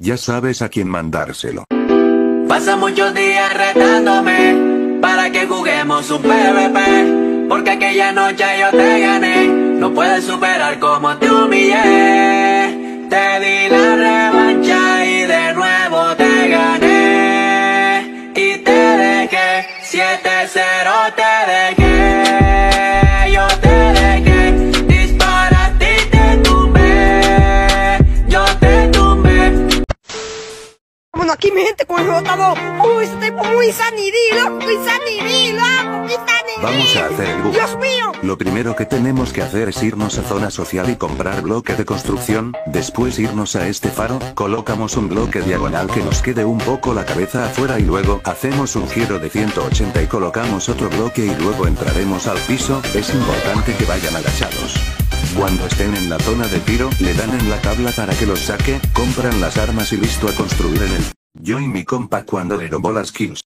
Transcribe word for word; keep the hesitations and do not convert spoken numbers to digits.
Ya sabes a quién mandárselo. Pasa muchos días retándome para que juguemos un PvP, porque aquella noche yo te gané. No puedes superar como te humillé. Te di la revancha y de nuevo te gané. Y te dejé, siete cero te dejé. Yo te dejé, disparaste y te tumbé. Yo te tumbé. Bueno, aquí mi gente con el J dos. Uy, este tipo muy sanidilo, muy sanidilo, muy sanidilo. Vamos a hacer el bug. Dios mío. Lo primero que tenemos que hacer es irnos a zona social y comprar bloque de construcción, después irnos a este faro, colocamos un bloque diagonal que nos quede un poco la cabeza afuera y luego hacemos un giro de ciento ochenta y colocamos otro bloque y luego entraremos al piso. Es importante que vayan agachados. Cuando estén en la zona de tiro, le dan en la tabla para que los saque, compran las armas y listo a construir en el... Yo y mi compa cuando le robó las kills.